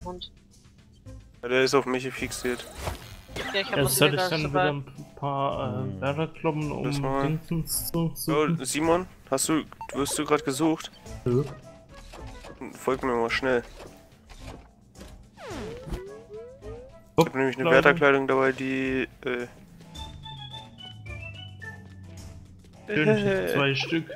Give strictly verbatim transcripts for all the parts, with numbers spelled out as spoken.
Und Ja, der ist auf mich fixiert. ja, ich hab Ja, was soll ich wieder dann so wieder bei. ein paar äh, Hm. Wärterkloppen, um Das mal. Dingsens zu Oh, suchen? Simon, hast du, wirst du gerade gesucht? Nö. Folg mir mal schnell. Ich Hopp, habe nämlich eine Kleidung. Wärterkleidung dabei, die, äh... Schön, ich hab zwei Stück.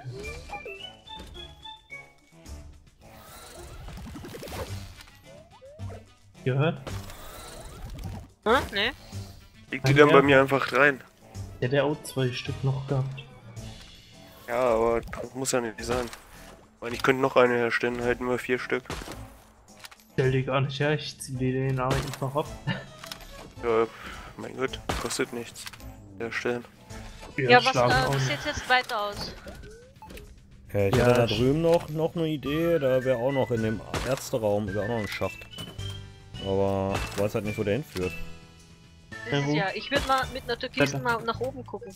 Gehört? Hm? Nee? Leg die Ein dann bei Wärter. mir einfach rein. Ja, der hat auch zwei Stück noch gehabt. Ja, aber das muss ja nicht sein. Ich meine, ich könnte noch eine herstellen, halt nur vier Stück. Stell die gar nicht her, ich zieh dir den einfach ab. Ja, mein Gott, kostet nichts. Herstellen. Wir Ja, was schlagen äh, auch wie nicht. sieht's jetzt weiter aus? Ja, ich Ja, hatte da ich- drüben noch, noch eine Idee, da wäre auch noch in dem Ärzteraum, wäre auch noch ein Schacht. Aber ich weiß halt nicht, wo der hinführt. Das Ja, ist wo? ja, ich würde mal mit einer Türkisen Weiter. mal nach oben gucken.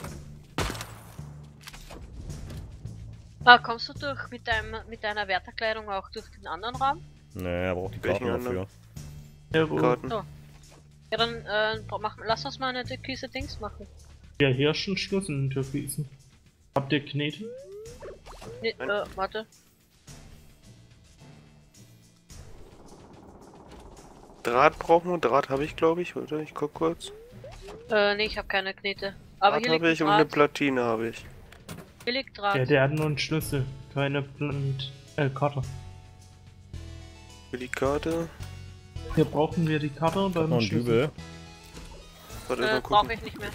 Ah, kommst du durch mit deinem mit deiner Wärterkleidung auch durch den anderen Raum? Nee, er braucht die Welchen Karten dafür. Ja, wo? Karten. So. Ja, dann äh, bra- mach, lass uns mal eine türkise Dings machen. Ja, hier ist schon Schluss in den Türkisen. Habt ihr Knete? Nee, Nein. äh, warte. Draht brauchen wir, Draht habe ich glaube ich, oder? Ich guck kurz. Äh, nee, ich habe keine Knete. Aber Draht hier liegt habe ein ich und eine Draht. Platine habe ich. Hier liegt Draht. Ja, der hat nur einen Schlüssel, keine Plant äh, Karte. Für die Karte. Hier brauchen wir die Karte und dann Noch einen ein Schlüssel. Dübel. Warte, äh, mal brauche gucken. ich nicht mehr.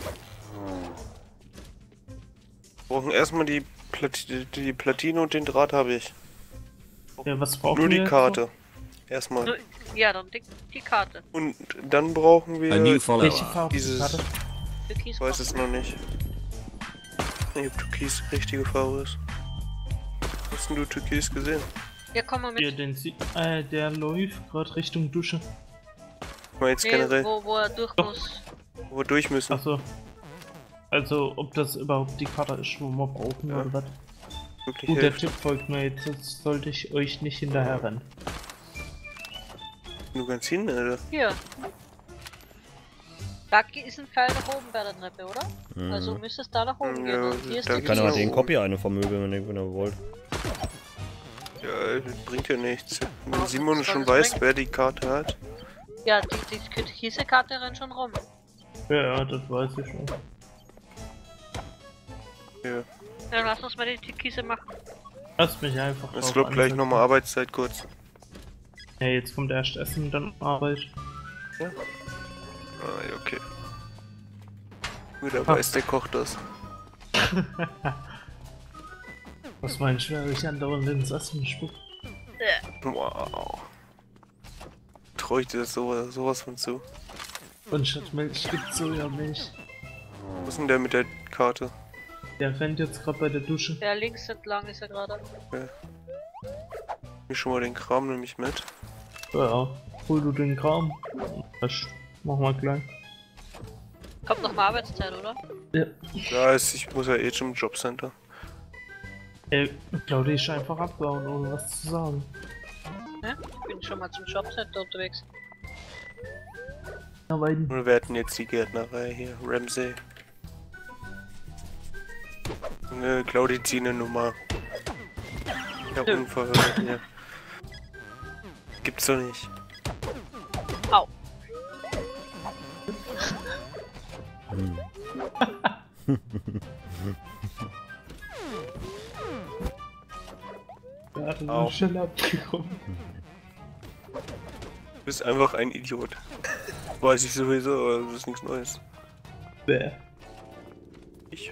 Wir brauchen erstmal die, Plat die, die Platine und den Draht habe ich. Ja, was brauchen Nur wir die jetzt Karte. Erstmal. Nur- Ja, dann die, die Karte. Und dann brauchen wir. A new noch? follower. Welche Farbe ist die Dieses- Karte? Türkis Ich weiß es noch nicht. Nee, ob Türkis die richtige Farbe ist. Hast denn du Türkis gesehen? Ja, komm mal mit. Hier, den sie äh, der läuft gerade Richtung Dusche. Ich meine jetzt Nee, generell, wo, wo er durch Doch. muss. wo wir durch müssen. Achso. Also, ob das überhaupt die Karte ist, wo wir brauchen Ja. oder was? Wirklich Gut, der hilft. Tipp folgt mir jetzt, jetzt sollte ich euch nicht hinterher rennen. Du kannst hin, Alter. Hier. Da ge- ist ein Pfeil nach oben bei der Treppe, oder? Mhm. Also müsste es da nach oben Ja, gehen. Und hier ist da die geht's Kann nach aber den oben. Copy eine vermöbeln, wenn ihr, wenn ihr wollt. Ja, das bringt ja nichts. Wenn Aber Simon was schon soll das weiß, bringen? wer die Karte hat. Ja, die, die türkise Karte rennt schon rum. Ja, ja, das weiß ich schon. Ja. Dann lass uns mal die türkise machen. Lass mich einfach Es drauf glaubt gleich ansetzen. nochmal Arbeitszeit kurz. Ja, jetzt kommt erst Essen, dann Arbeit. Ah, ja, okay. Gut, aber weiß der kocht das. Was meinst du, wenn ich andauernd ins Essen spuck? Wow. Trau ich dir sowas, sowas von zu. Und statt Milch gibt's Sojamilch. Was ist denn der mit der Karte? Der rennt jetzt gerade bei der Dusche. Der links entlang ist er gerade. Nimm schon mal den Kram nämlich mit. Ja, hol du den Kram. Das machen wir gleich. Kommt noch mal Arbeitszeit, oder? Ja. Ja, ist, ich muss ja eh zum Jobcenter. Ey, Claudia ist einfach abgehauen, ohne was zu sagen. Ne? Ich bin schon mal zum Jobcenter unterwegs. Ja, weil Wir werden jetzt die Gärtnerei hier. Ramsey. Ne, Claudia zieh eine Nummer. Ja, Nö. unverhört hier. Gibt's doch nicht. Au. Hm. der hat Au. eine Stelle abgekommen. Du bist einfach ein Idiot. Weiß ich sowieso, aber das ist nichts Neues. Wer? Ich.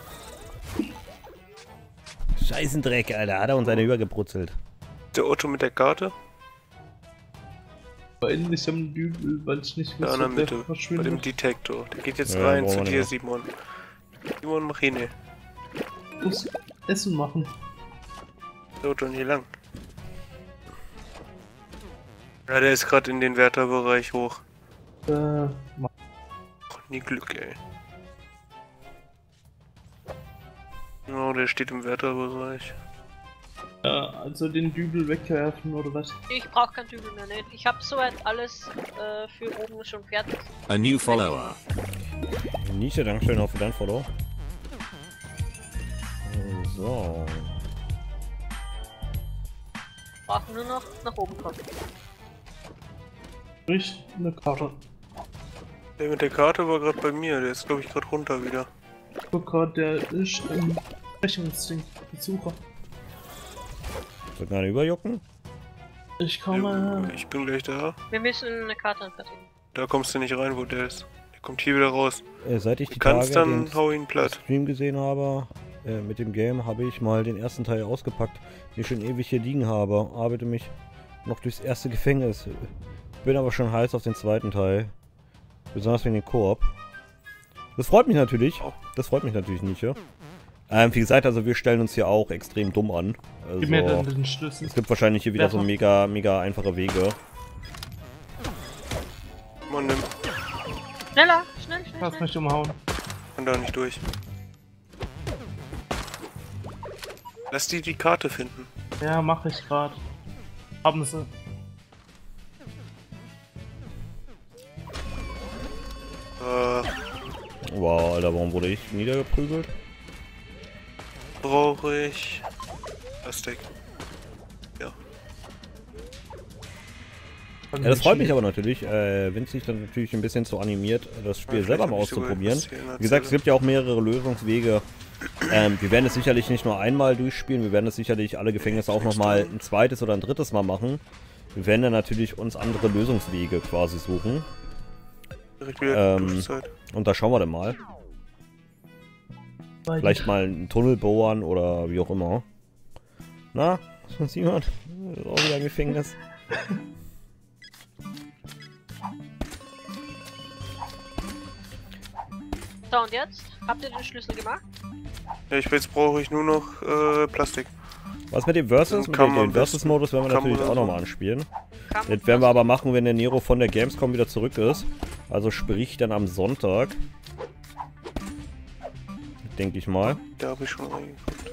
Scheißendreck, Alter, hat er uns eine übergebrutzelt. Der Otto mit der Karte? War endlich am Dübel, weil ich nicht Da in wusste, der ob Mitte. der Bei dem verschwindet. Detektor. Der geht jetzt Ja, rein brauchen zu wir dir, nicht Simon. Simon, mach hin. ey. Ich muss Essen machen. Der Otto hier lang. Ja, der ist gerade in den Wärterbereich hoch. Äh, Ach, nie Glück, ey. Ja, der steht im Wärterbereich. Äh, also den Dübel wegwerfen oder was? Ich brauche kein Dübel mehr, ne? Ich habe soweit alles äh, für oben schon fertig. A new follower. Nische, Dankeschön auch für dein Follow. So. Brauchen nur noch nach oben kommen. Durch eine Karte. Der mit der Karte war gerade bei mir, der ist glaube ich gerade runter wieder. Guck grad, der ist im Rechnungsding. Besucher. Soll gerade überjucken? Ich komme. Ich bin gleich da. Wir müssen eine Karte anfertigen. Da kommst du nicht rein, wo der ist. Der kommt hier wieder raus. Äh, seit ich die Du kannst Tage dann, den hau ihn platt. Stream gesehen habe, äh, mit dem Game, habe ich mal den ersten Teil ausgepackt, den ich schon ewig hier liegen habe. Arbeite mich noch durchs erste Gefängnis. Bin aber schon heiß auf den zweiten Teil. Besonders wegen dem Koop. Das freut mich natürlich. Das freut mich natürlich nicht, ja. Ähm, wie gesagt, also wir stellen uns hier auch extrem dumm an. Also, Gib mir dann den Schlüssel. es gibt wahrscheinlich hier wieder so mega, mega einfache Wege. Man nimmt. Schneller, schnell, schnell, Lass schnell. mich umhauen. Kann da nicht durch. Lass die die Karte finden. Ja, mach ich grad. Haben sie. Äh, Wow, Alter, warum wurde ich niedergeprügelt? brauche ich Plastik. Ja. Ja, das freut mich aber natürlich, äh, wenn es sich dann natürlich ein bisschen so animiert, das Spiel Ja, selber vielleicht mal hab ich sogar auszuprobieren. was hier in der Wie gesagt, es Zelle. gibt ja auch mehrere Lösungswege. Ähm, wir werden es sicherlich nicht nur einmal durchspielen, wir werden es sicherlich alle Gefängnisse auch nochmal ein zweites oder ein drittes Mal machen. Wir werden dann natürlich uns andere Lösungswege quasi suchen. Direkt wieder Ähm, Durchzeit. Und da schauen wir dann mal. Vielleicht mal einen Tunnel bohren oder wie auch immer. Na, was sieht man? Das ist auch wieder ein Gefängnis. So, und jetzt? Habt ihr den Schlüssel gemacht? Ja, ich jetzt brauche ich nur noch äh, Plastik. Was mit dem Versus? Mit Kann dem, man dem Versus-Modus werden wir kann man natürlich auch so. nochmal anspielen. Kam Das werden wir aber machen, wenn der Nero von der Gamescom wieder zurück ist. Also sprich dann am Sonntag. Denke ich mal. Da habe ich schon reingeguckt.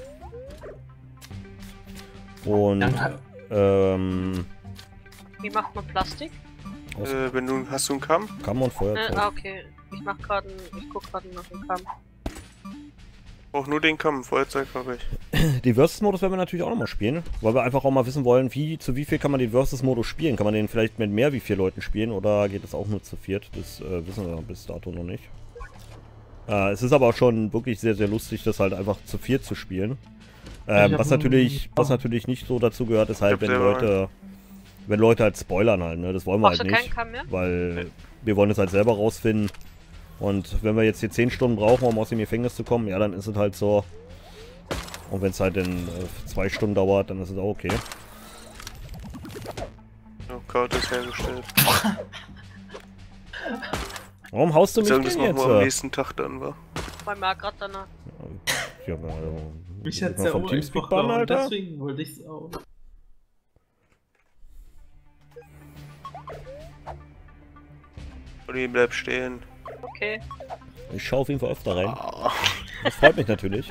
Und Danke. ähm, Wie macht man Plastik? aus Äh, wenn du hast du einen Kamm? Kamm und Äh, Feuerzeug. ah, okay. Ich mach gerade, ich guck gerade nach dem Kamm. Brauch nur den Kamm, Feuerzeug habe ich. Den Versus-Modus werden wir natürlich auch nochmal spielen, weil wir einfach auch mal wissen wollen, wie zu wie viel kann man den Versus-Modus spielen. Kann man den vielleicht mit mehr wie vier Leuten spielen oder geht das auch nur zu viert? Das äh, wissen wir bis dato noch nicht. Äh, es ist aber auch schon wirklich sehr, sehr lustig, das halt einfach zu viert zu spielen. Ähm, hab was einen- natürlich, was natürlich nicht so dazu gehört, ist halt, hab wenn selber Leute, wenn Leute halt spoilern halt, ne? Das wollen wir Brauchst halt du keinen nicht, Kamm mehr? weil wir wollen es halt selber rausfinden. Und wenn wir jetzt hier zehn Stunden brauchen, um aus dem Gefängnis zu kommen, ja, dann ist es halt so. Und wenn es halt in äh, zwei Stunden dauert, dann ist es auch okay. Ja, Karte ist hergestellt. Warum haust du mich Sagen denn das jetzt? nochmal am äh? nächsten Tag dann war. Weil mir gerade danach. Ja, also, Mich wird hat's man ja vom auch Teamspeak einfach bannen, gehauen, Alter? deswegen wollte ich's auch. Olli, bleib stehen. Okay. Ich schaue auf jeden Fall öfter rein. Ah. Das freut mich natürlich.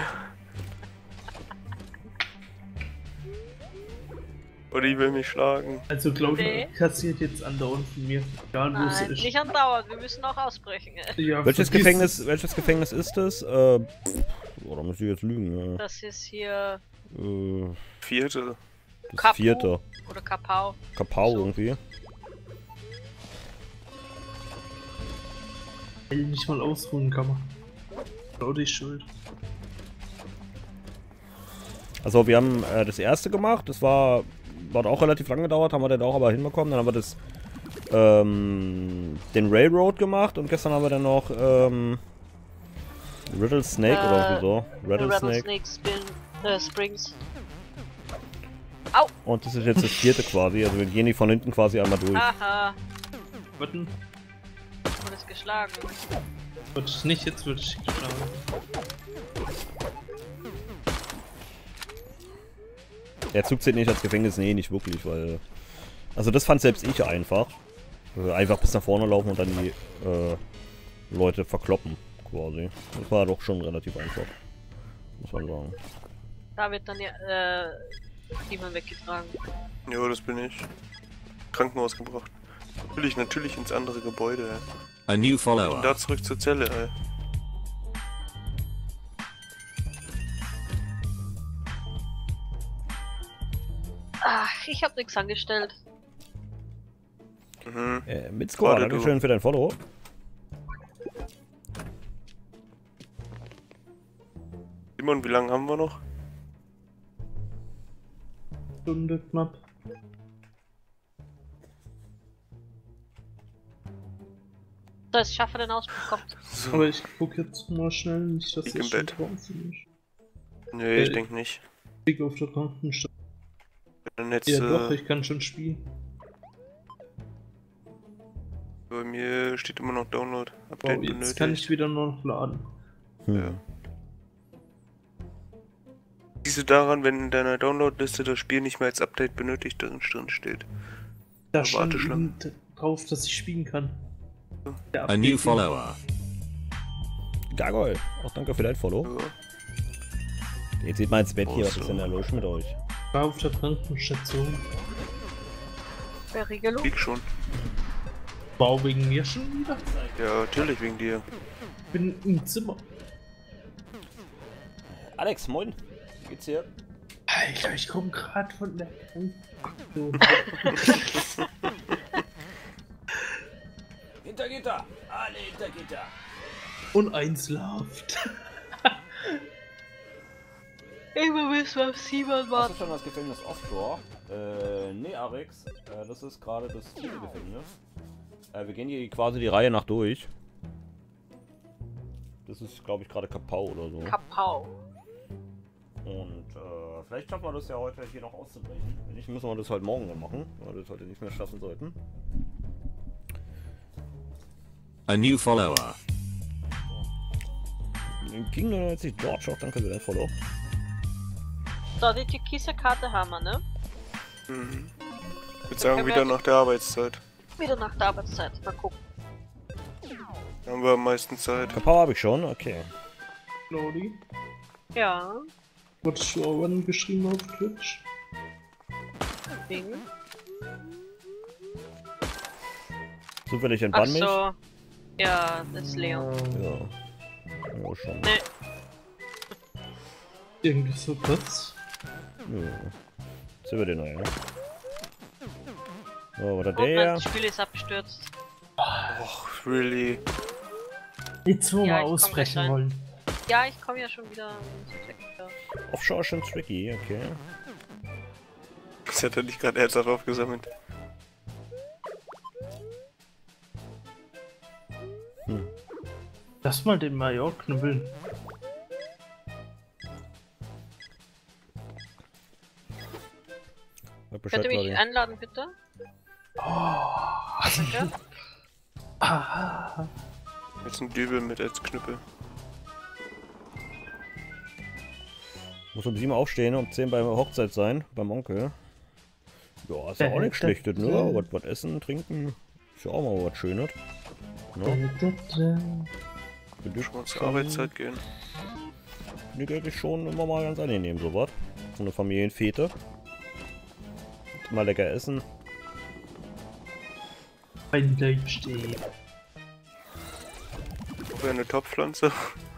Olli will mich schlagen. Also glaube ich, Nee. kassiert jetzt andauernd von mir. Egal wo es Nein, ist. nicht andauernd, wir müssen auch ausbrechen. ey. Ja, Welches vergiss Gefängnis, es. welches Gefängnis ist es? Äh, pff, oder muss ich jetzt lügen? Das ist hier Ja. Äh, Vierte. das Kapu. vierte. oder Kapau. Kapau So. irgendwie. Will nicht mal ausruhen kann man. Schau die Schuld. Also wir haben äh, das erste gemacht, das war, hat auch relativ lang gedauert, haben wir dann auch aber hinbekommen. Dann haben wir das, ähm, den Railroad gemacht und gestern haben wir dann noch, ähm, Rattlesnake Äh, oder irgendwie so. Rattlesnake. Rattlesnake Spin, äh, Springs. Und das ist jetzt das vierte quasi, also wir gehen die von hinten quasi einmal durch. Aha, Warten. wurde es geschlagen. Wird ich nicht, jetzt würde ich geschlagen. Der Zug zählt nicht als Gefängnis, nee, nicht wirklich, weil... Also das fand selbst ich einfach. Also einfach bis nach vorne laufen und dann die äh, Leute verkloppen, quasi. Das war doch schon relativ einfach, muss man sagen. Da wird dann ja, äh, jemand weggetragen. Ja, das bin ich. Krankenhaus gebracht. Natürlich, natürlich ins andere Gebäude, ey. A new Und follower. da zurück zur Zelle, ey. Ach, ich hab nichts angestellt. Mhm. Äh, Mitzko, Warte, danke du. schön für dein Follow. Simon, wie lange haben wir noch? Stunde knapp. So, jetzt schaffe den Ausbruch kommt. So. Aber ich guck jetzt mal schnell, nicht, dass Lieg das im schon Bett. draußen ist. Nee, ich Äh, denke nicht. Ich auf der Krankenstelle. Dann jetzt, Ja doch, äh, ich kann schon spielen. bei mir steht immer noch Download. Wow, Update jetzt benötigt. kann ich wieder nur noch laden. Hm. Ja. Siehst du daran, wenn in deiner Download-Liste das Spiel nicht mehr als Update benötigt drin, drin steht? Da Aber stand Warteschlange. eben drauf, dass ich spielen kann. Der A new Update- follower. Gargoyle, auch danke für dein Follow. Ja. Jetzt sieht man ins Bett hier, Oh, was ist so. denn da los mit euch? War auf der Krankenstation. Wer Regelung? Lieg schon. Wow, wegen mir schon wieder? Ja, natürlich wegen dir. Ich bin im Zimmer. Alex, moin. Wie geht's dir? Alter, ich komm grad von der Krankenstation. Hinter Gitter! Alle hinter Gitter! Und eins läuft. Immer wissen, was Simon Hast war. du schon das Gefängnis Offshore? Äh, nee, Arix. Äh, das ist gerade das vierte Gefängnis. Äh, wir gehen hier quasi die Reihe nach durch. Das ist, glaube ich, gerade Kapau oder so. Kapau. Und äh, vielleicht schaffen wir das ja heute hier noch auszubrechen. Wenn nicht, müssen wir das halt morgen dann machen, weil wir das heute nicht mehr schaffen sollten. A new follower. King neunundneunzig George, auch danke für dein Follow. So, die türkise Karte haben wir, ne? Mhm. Ich würde sagen, Können wir- wieder nach der Arbeitszeit. Wieder nach der Arbeitszeit. Mal gucken. Da haben wir am meisten Zeit. Kapau habe ich schon, okay. Claudi, Ja, wurdest du auch angeschrieben auf Twitch? Ding. Zufällig Ach entbann mich. so. Ja, das ist Leon. Ja. Ja, schon. Ne, Irgendwie so was. Ja. Jetzt sind wir den noch, ja. So, oder und der. mein Spiel ist abgestürzt. Och, really? Jetzt wo Ja, wir ich komm ausbrechen gleich rein. wollen. Ja, ich komme ja schon wieder ins Sektor. Offshore ist schon tricky, okay. Das hat er nicht gerade ernsthaft aufgesammelt. Hm. Lass mal den Major knüppeln. Sag Bescheid, Könnt ihr mich Claudia. einladen, bitte? Danke. Ah, Jetzt ein Dübel mit als Knüppel. Muss um sieben aufstehen, um zehn bei der Hochzeit sein, beim Onkel. Ja, ist ja auch nichts Schlechtes, ne? Was, was essen, trinken, ist ja auch mal was Schönes. Ne? Schon mal zur Arbeitszeit gehen. Finde ich eigentlich schon immer mal ganz angenehm, sowas. So eine Familienfete. Mal lecker essen. Ein Leib steht. Wäre eine Topfpflanze.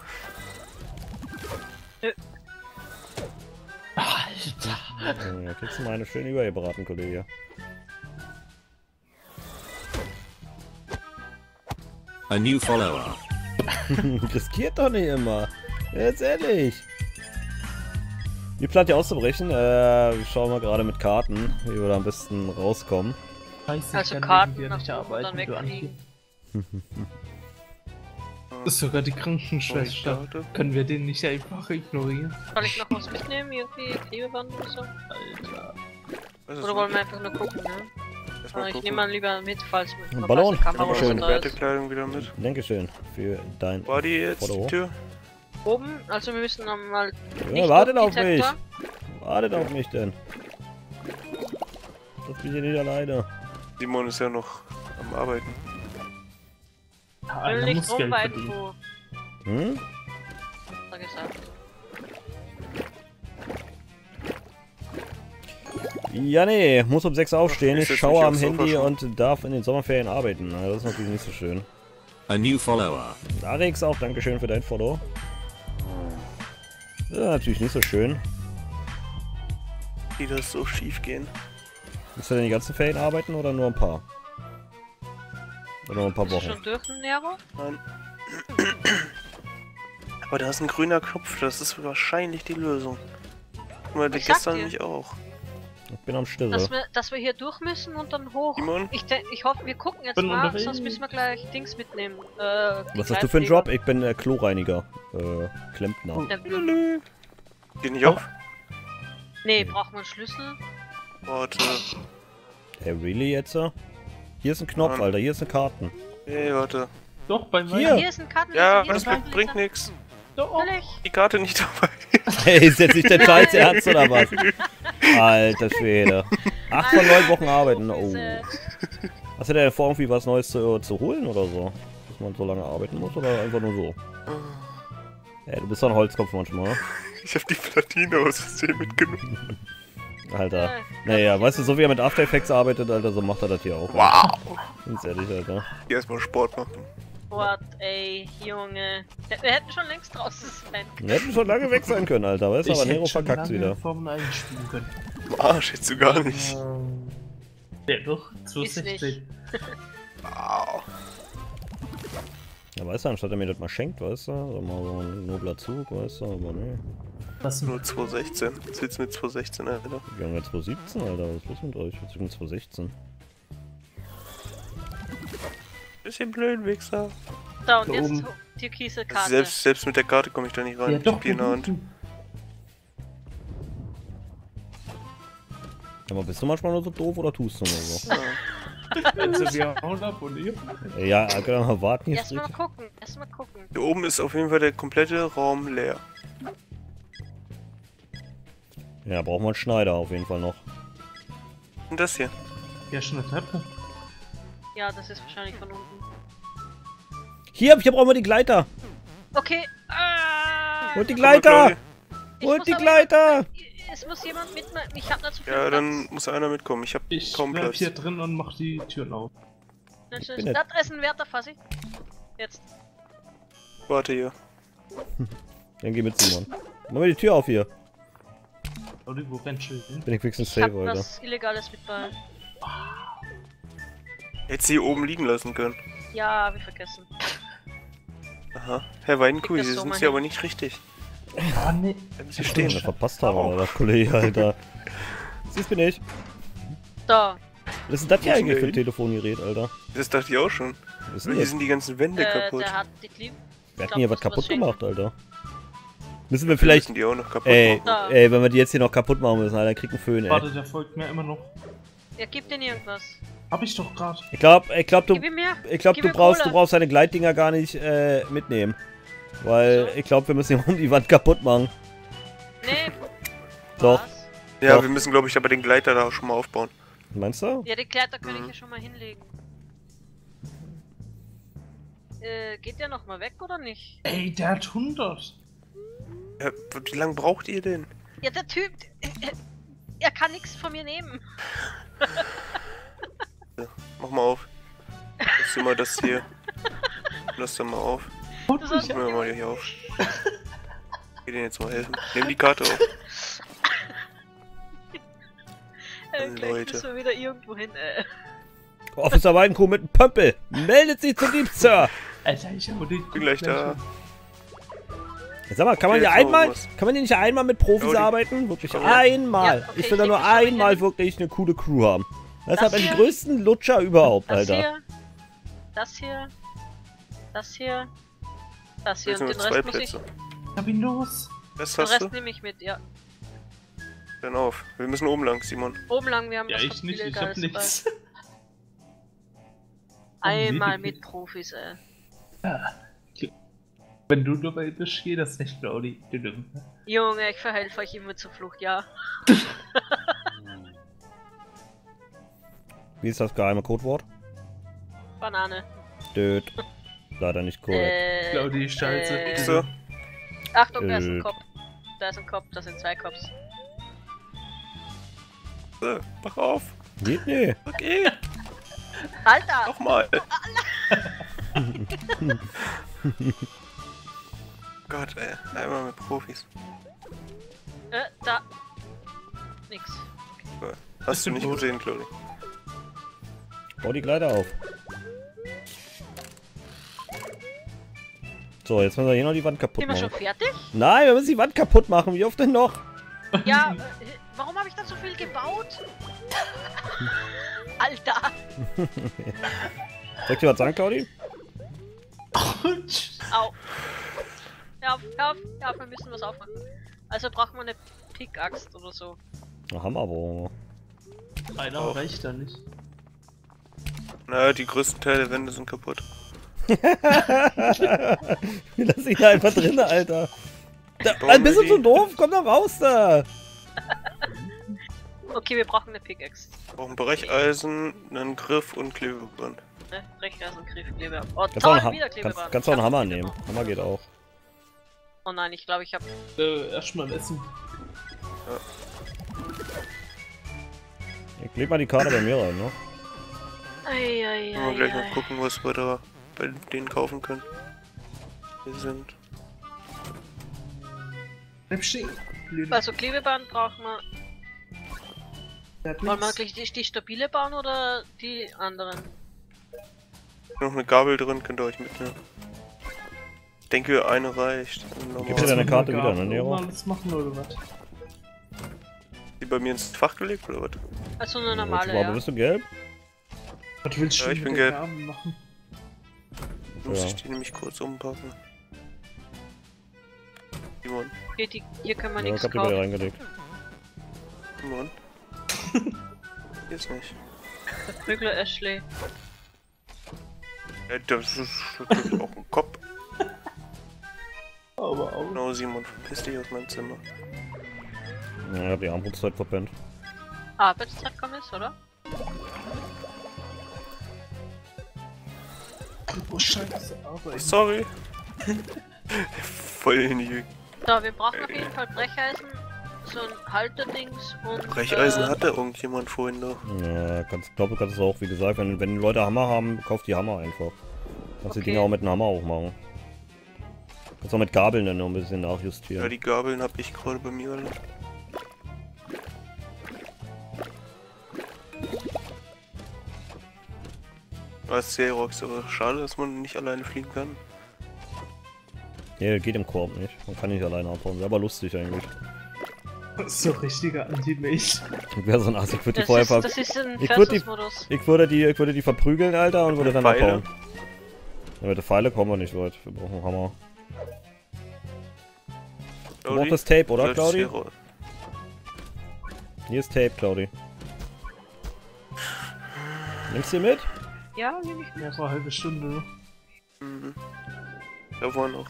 Alter. Ja, kriegst du mal eine schöne übergebraten, Kollege. A new follower. Riskiert doch nicht immer. Jetzt ehrlich. Wie plant ihr auszubrechen? Äh, wir schauen mal gerade mit Karten, wie wir da am besten rauskommen. Scheiße, ich Also kann Karten wegen dir nach nicht oben dann arbeiten, du wegkriegen. Anki. Das ist sogar die Oh, ich Krankenschwester. dachte, Können wir den nicht einfach ignorieren? Soll ich noch was mitnehmen? Irgendwie Klebeband oder so? Alter. was ist Oder wollen wir einfach nur gucken, ne? Erstmal Aber ich gucken. nehme mal lieber mit, falls mit Ein Ballon. Kamera oder so Dankeschön. da ist. Wertekleidung wieder mit. Dankeschön für dein War die jetzt die Follow. Tür? Oben, also wir müssen dann mal. Ja, nicht wartet durch auf die mich. Sektor. Wartet auf mich denn. Das bin ich nicht alleine. Simon ist ja noch am Arbeiten. Ja, Will einer nicht muss Geld rumweiten, verdienen. wo. Hm? Hat er gesagt. Ja, nee, muss um sechs aufstehen. Ich Ich setz schaue mich am aufs Sofa Handy schon. und darf in den Sommerferien arbeiten. Na, das ist natürlich nicht so schön. A new follower. Alex auch, Dankeschön für dein Follow. Das ist natürlich nicht so schön. Wie das so schief gehen. Willst du denn die ganzen Ferien arbeiten oder nur ein paar? Oder nur ein paar Bist du Wochen? schon durch, Nero? Nein. Aber da ist ein grüner Knopf, das ist wahrscheinlich die Lösung. Guck mal, der Ich sag gestern dir. nämlich auch. Ich bin am Dass Stissel. wir, dass wir hier durch müssen und dann hoch. Simon? Ich, denk- ich hoffe, wir gucken jetzt Bin mal, unterwegs. sonst müssen wir gleich Dings mitnehmen. Äh, die Was hast du für einen Gleitfeger. Job? Ich bin äh, Kloreiniger. Äh, Klempner. Der Blöd. Nö. Geht nicht auf? Nee, brauchen wir einen Schlüssel? Warte. Hey, really jetzt? äh? Hier ist ein Knopf, Mann. Alter. Hier ist eine Karten. Hey, warte. Doch, bei mir. Hier. Hier ist ein Kartenleser. Ja, hier das ist ein bringt, bringt Kartenleser. nix. Doch. Will ich? Die Karte nicht dabei. Hey, ist jetzt nicht der Scheiß ernst oder was? Alter Schwede. Acht von neun Wochen arbeiten. Oh. Diese- Hast du denn vor, irgendwie was Neues zu, zu holen oder so? Dass man so lange arbeiten muss oder einfach nur so? Ey, du bist doch ein Holzkopf manchmal. Ich hab die Platine aus Versehen mitgenommen. Alter. Äh, Naja, weißt du, so wie er mit After Effects arbeitet, Alter, so macht er das hier auch. Wow. Ganz ehrlich, Alter. Hier erstmal Sport machen. What, ey, Junge. Wir hätten schon längst draußen sein. Wir hätten schon lange weg sein können, Alter. Weißt du, aber hätte Nero schon verkackt lange wieder. Formel eins spielen können. Am Arsch, hättest du gar nicht. Ähm, Ja, doch, Ist zweitausendsechzehn. Wow. Ja, weißt du, anstatt er mir das mal schenkt, weißt du, so mal so ein nobler Zug, weißt du, aber nee. Was Nur zwanzig sechzehn. Was willst du mit zwanzig sechzehn, Alter? Wir haben ja zwanzig siebzehn, Alter, was ist los mit euch? Was ist denn zwanzig sechzehn? Bisschen blöd, Wichser. Da, und Da jetzt oben. türkise Also Karte. selbst, selbst mit der Karte komme ich da nicht rein. Ja, ich doch, hab die in der Hand. Aber bist du manchmal nur so doof oder tust du nur so? Also wir hauen ab und ihr. Ja, genau, warten jetzt Erstmal richtig. gucken, erstmal gucken. Hier oben ist auf jeden Fall der komplette Raum leer. Ja, brauchen wir einen Schneider auf jeden Fall noch. Und das hier. Ja, schon eine Treppe. Ja, das ist wahrscheinlich von unten. Hier, hier brauchen wir die Gleiter! Okay. Ah, Holt die Guck mal, Gleiter! Claudia. ich Holt muss die aber- Gleiter! Es muss jemand mitmachen. Ich hab da zu viel Ja, Platz. dann muss einer mitkommen. Ich hab Ich kaum bleib Platz. hier drin und mach die Türen auf. Dann bin ist- nicht- Da ist ein Wärter, Fassi. Jetzt. Warte hier. Dann geh mit, Simon. Mach mir die Tür auf hier. Oder wo rennt schon hin? Bin ich wenigstens Ich hab safe, Alter. was Illegales mit bei. Hättest du hier oben liegen lassen können. Ja, hab ich vergessen. Aha. Herr Weidenkugel, Leg das Sie so sind mal sie hin. aber nicht richtig. Ah, nee. Bleiben Sie Den stehen. wir verpasst haben, oder Kollege, Alter. Siehst bin ich. Da. Was ist das hier Wo ist eigentlich denn für ein der Telefongerät, Alter? Das dachte ich auch schon. Was ist Weil denn hier das? sind die ganzen Wände Äh, kaputt. der hat die Klieb. Wir hatten glaub, hier was musst du was kaputt schenken. gemacht, Alter. Müssen wir Vielleicht vielleicht... sind die auch noch kaputt. Ey, machen. Da. ey, wenn wir die jetzt hier noch kaputt machen müssen, Alter, kriegt einen Föhn, ey. Warte, der folgt mir immer noch. Ja, gib den irgendwas. Hab ich doch grad. Ich glaub, ich glaub, du... Gib ihm mehr. Ich glaub, Gib du mir brauchst, du Kohle. brauchst deine Gleitdinger gar nicht äh, mitnehmen. Weil So. ich glaube, wir müssen hier um die Wand kaputt machen. Nee. Doch. Was? Ja, Doch. wir müssen, glaube ich, aber den Gleiter da auch schon mal aufbauen. Meinst du? Ja, die Kleider kann ich Mhm. hier schon mal hinlegen. Äh, geht der nochmal weg oder nicht? Ey, der hat hundert. Ja, wie lange braucht ihr denn? Ja, der Typ, äh, äh, er kann nichts von mir nehmen. Mach mal auf. Lass dir mal das hier. Lass dann mal auf. Und Du sollst- mich Lass mir mal hier auf. Geh denen jetzt mal helfen. Nimm die Karte auf. Äh, gleich Leute. müssen wir wieder irgendwo hin. Äh. Officer Weidenkuh mit einem Pömpel. Meldet sich zum Dieb, Sir. Alter, ich hab den. Bin gleich da. Sag mal, kann man Okay, hier jetzt einmal, noch was. kann man hier nicht einmal mit Profis Ja, die- arbeiten? Wirklich Ja. einmal. Ja, okay, ich will da ich nur leg mich schon mal einmal hin. wirklich eine coole Crew haben. Das ist Das halt die hier? größten Lutscher überhaupt, Das Alter. hier, das hier, das hier, das hier Jetzt und sind den noch zwei Rest muss ich. Plätze. Ich hab ihn los. Das Den hast du? Rest nehme ich mit, ja. Dann auf. Wir müssen oben lang, Simon. Oben lang, wir haben Ja, was ich nicht, ich Illegales hab nichts. dabei. Einmal nee, mit Profis, ey. Wenn du dabei bist, geht das nicht, Claudi. Junge, ich verhelfe euch immer zur Flucht, ja. Wie ist das geheime Codewort? Banane. Död. Leider nicht korrekt. Äh, Claudi, Scheiße. äh, So. Achtung, da ist ein Äh. Kopf. Da ist ein Kopf, da sind zwei Cops. So, mach auf. Geht nee. Okay, Alter! nochmal. Gott, ey. Einmal mit Profis. Äh, da. Nix. So. Hast du nicht gesehen, Claudi? Bau die Kleider auf. So, jetzt müssen wir hier noch die Wand kaputt Sind wir schon machen. fertig? Nein, wir müssen die Wand kaputt machen. Wie oft denn noch? Ja, äh, warum habe ich da so viel gebaut? Alter! Soll ich dir was sagen, Claudi? Au! Hör auf, hör auf, hör auf, wir müssen was aufmachen. Also brauchen wir eine Pickaxe oder so. Na, Hammer brauchen wir. Einer Auch. reicht da nicht. Naja, die größten Teile der Wände sind kaputt. Wir lassen ihn da einfach drin, Alter. Da, Bauen ein bisschen wir zu die? doof, komm doch raus da. Okay, wir brauchen eine Pickaxe. Brauchen Brecheisen, einen Griff und Klebeband. Ne? Brecheisen, Griff, Klebeband. Oh, Kannst, auch einen, toll, Ha- wieder kannst, Klebeband. kannst auch einen Ich hab Hammer Klebeband. nehmen. Hammer geht auch. Oh nein, ich glaube, ich habe. Äh, erstmal essen. Ich leg mal die Karte bei mir rein, ne? Eieiei. Können wir gleich mal gucken, was wir da bei denen kaufen können. Wir sind. Bleib stehen. Blöde. Also Klebeband brauchen wir. Bleib Wollen wir links. gleich die, die stabile bauen oder die anderen? Noch eine Gabel drin, könnt ihr euch mitnehmen. Ich denke, eine reicht. Gibst du deine Jetzt Karte müssen wir wieder, ne, Gaben Nero? oben alles machen oder was? Die bei mir ins Fach gelegt oder was? Also eine Welche normale, Farbe ja. bist du, gelb? Was willst du Ja, ich mit bin der gelb. Gaben machen? Muss Ja. ich die nämlich kurz umpacken. Simon, Okay, die, hier können wir Ja, ich nichts hab die bei dir kaufen. reingelegt. Simon. Hier ist nicht. Der Prügler Ashley. Ja, das ist wirklich auch ein Kopf. Aber auch. Genau, Simon, verpiss dich aus meinem Zimmer. Ja, ich hab die Armbrustzeit verpennt. Arbeitszeit kommt jetzt, oder? Oh, scheiße, Arbeit. Sorry. Voll in die So, wir brauchen auf jeden Fall Brecheisen, so ein Halterdings und. Brecheisen äh, hatte irgendjemand vorhin da. Ja, ganz, glaube ich, kannst du auch, wie gesagt, wenn, wenn die Leute Hammer haben, kauf die Hammer einfach. Kannst die Okay. Dinger auch mit einem Hammer auch machen. Kannst auch mit Gabeln dann noch ein bisschen Ja, nachjustieren. die Gabeln hab ich gerade bei mir alle. Was Xerox, aber schade, dass man nicht alleine fliegen kann. Nee, geht im Korb nicht. Man kann nicht alleine abhauen. Wäre aber lustig eigentlich. So richtiger Anti-Mate. Ich wäre so ein Ass, ich würde die Das vorher ist, ver das ist ein Ich würd die- Versus-Modus. ich würde die, ich würde die verprügeln, Alter, und würde dann Pfeile? abhauen. Ja, mit der Pfeile kommen wir nicht weit. Wir brauchen einen Hammer. Du brauchst das Tape, oder, Solltest Claudi? Xerox- Hier ist Tape, Claudi. Nimmst du mit? Ja, nehme ich. Ja, so eine halbe Stunde. ne? Mhm. Da war noch.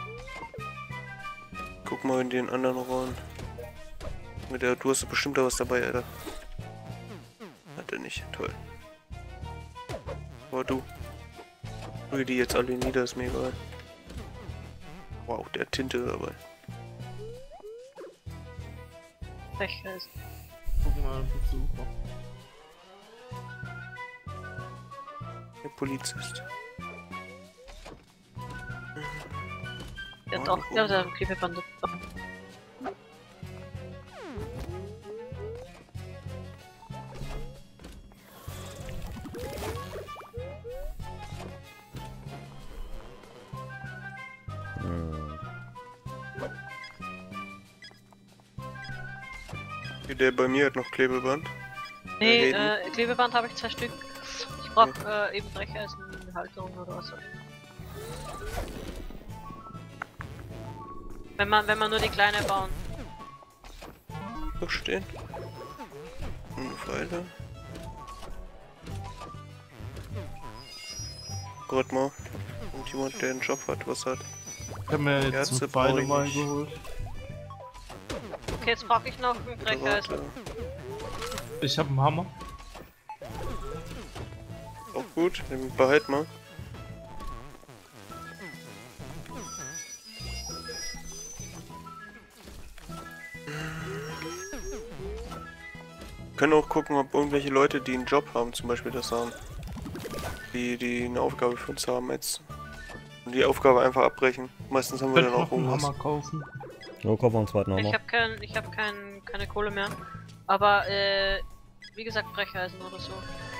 Guck mal in den anderen Raum. Mit der, du hast bestimmt da was dabei, Alter. Hat er nicht, toll. Aber du. Rühr die jetzt alle nieder, ist mir egal. Wow, der Tinte dabei. Brecheisen. Guck mal, Besucher. Der Polizist. Ja, doch, ja, der Klebeband. Hm. Der bei mir hat noch Klebeband. Nee, Reden. äh, Klebeband habe ich zwei Stück. Ich brauche äh, eben Brecheisen-Halterung oder was. Wenn man, wenn man nur die kleine bauen. Noch stehen. Und Pfeile. Gott mal. Und jemand, der einen Job hat, was hat. Ich hab mir jetzt Kerze so brauch beide ich mal nicht. geholt. Okay, jetzt brauche ich noch einen Brecheisen. Berater. Ich hab einen Hammer. Auch gut, den behalt mal. können auch gucken, ob irgendwelche Leute, die einen Job haben, zum Beispiel das haben. Die, die eine Aufgabe für uns haben jetzt. Und die Aufgabe einfach abbrechen. Meistens haben wir Könnt dann auch noch einen irgendwas. Hammer kaufen. So, kaufen wir einen zweiten Ich Hammer. hab kein, ich hab kein, keine Kohle mehr. Aber, äh, wie gesagt, Brecheisen oder so.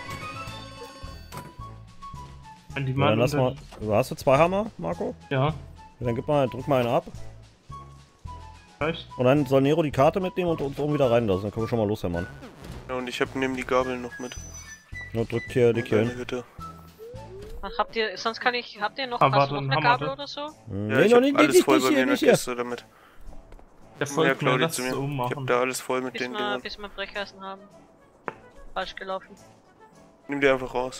Wenn die Ja, mal dann lass unter... mal. Hast du zwei Hammer, Marco? Ja, Ja, dann gib mal, drück mal einen ab. reicht. Und dann soll Nero die Karte mitnehmen und uns oben wieder reinlassen. Dann können wir schon mal loshämmern. Ja, und ich hab neben die Gabel noch mit. Nur drückt hier die Und hier eine hin. Hütte. Ach, habt ihr, sonst kann ich, habt ihr noch, Ah, hast warte, du noch ein eine Hammer Gabel da. oder so? Hm, Ja, nee, ich noch hab nicht, alles nicht, voll nicht bei mir hier, in der nicht hier. Kiste damit. Der Ja, folgt mir, Claudia das zu so mir. Ich ummachen. hab da alles voll mit Bis den wir, Dingern. bis wir Brecheisen haben. Falsch gelaufen. Nimm die einfach raus.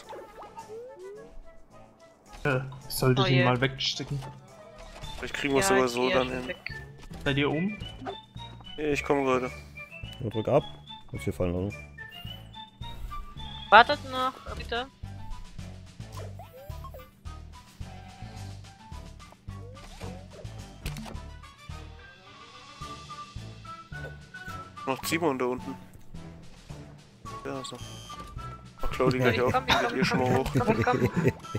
Äh, ich sollte Oh den je. mal wegstecken. Vielleicht kriegen wir es Ja, aber ich so geh ja dann schon hin. weg. Seid ihr oben? Ja, ich komme gerade. Nur drück ab. Muss hier fallen lassen. Wartet noch, bitte. Noch Simon da unten. Ja, so. Mach Claudi Ich gleich auf. komm, ich Geht komm, hier ich schon komm, mal ich hoch. komm, ich komm.